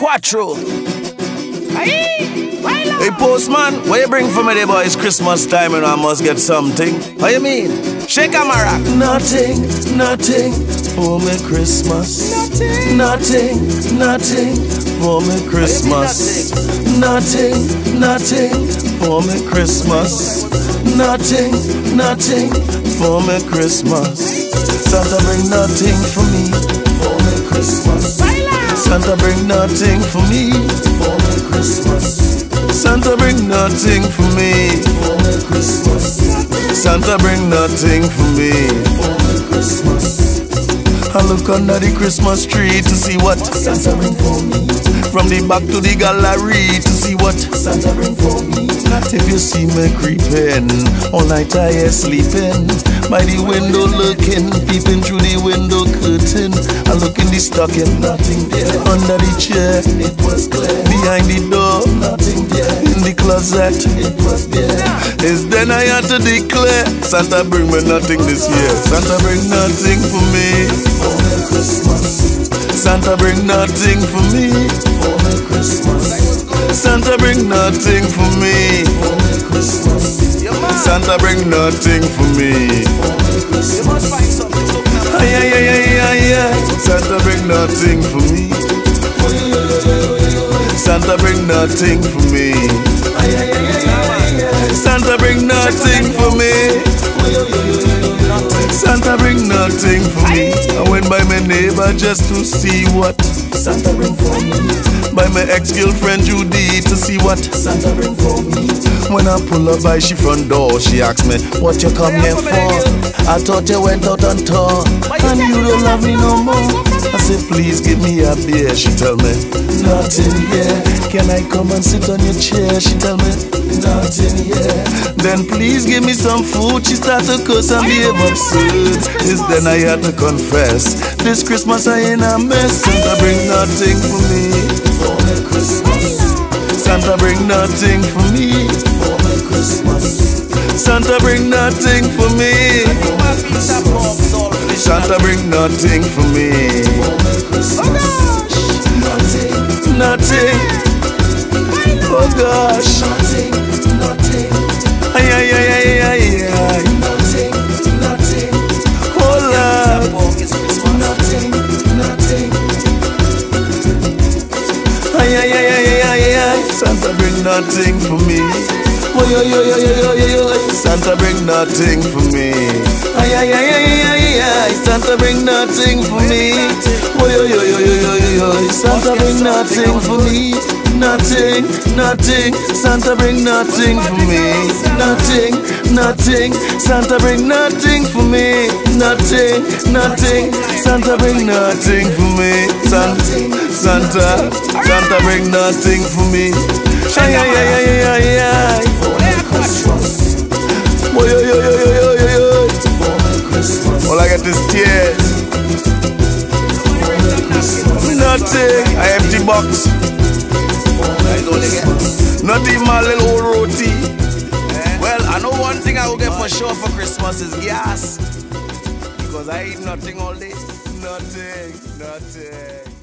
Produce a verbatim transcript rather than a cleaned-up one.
Quattro. Hey Postman, what you bring for me there, boy? It's Christmas time and I must get something. What you mean? Shake a marac. Nothing, nothing for me Christmas. Nothing, nothing for me Christmas. Nothing, nothing for me Christmas. Nothing, nothing for me Christmas. Santa bring nothing for me for me Christmas. Santa bring nothing for me for me Christmas. Santa bring nothing for me for me Christmas. Santa bring nothing for me for me Christmas. I look under the Christmas tree to see what Santa bring for me. From the back to the gallery to see what Santa bring for me. If you see me creeping, all night I am sleeping by the window looking, peeping through the window curtain. I look in the stocking, nothing there. Under the chair, it was clear. Behind the door, nothing there. In the closet, it was there. It's then I had to declare, Santa bring me nothing this year. Santa bring nothing for me for me Christmas. Santa bring nothing for me for me Christmas. Santa bring nothing for me for me Christmas. Santa bring nothing for me for me Christmas. Ay, ay, ay, ay, ay, ay. Santa bring nothing for me. Santa bring nothing for me. Santa bring nothing for me. Santa bring nothing for me. I went by my neighbor just to see what Santa bring for me. By my ex-girlfriend Judy to see what Santa bring for me. When I pull up by she front door, she asks me, what you come here for? I thought you went out on tour and you don't love me no more. I said, please give me a beer. She tell me, nothing here. Can I come and sit on your chair? She tell me, nothing here. Then please give me some food. She start to cuss and behave absurd. It's then I had to confess, this Christmas I ain't a mess. Santa bring nothing for me for me Christmas. Santa bring nothing for me for me Christmas. Santa bring nothing for me for me Christmas. Santa bring nothing for me for me Christmas. Nothing, nothing. Oh gosh, nothing, nothing. Ay ay ay ay ay ay. Nothing, nothing. Oh Lord, nothing, nothing. Ay ay ay ay ay ay. Santa bring nothing for me. Oh yo yo yo yo yo yo. Santa bring nothing for me. Ay ay ay ay ay ay. Santa bring nothing for me. Oh yo yo yo yo yo yo. Santa bring nothing for me. Nothing, nothing. Santa bring nothing for me. Nothing, nothing. Santa bring nothing for me. Nothing, nothing. Santa bring nothing for me. Santa, Santa, Santa bring nothing for me. Ay ay ay ay ay ay. Oh yo yo yo yo yo yo yo. All I get is tears. Nothing. I empty box. Not even my little old roti. Well, I know one thing I will get for sure for Christmas is gas. Because I eat nothing all day. Nothing, nothing.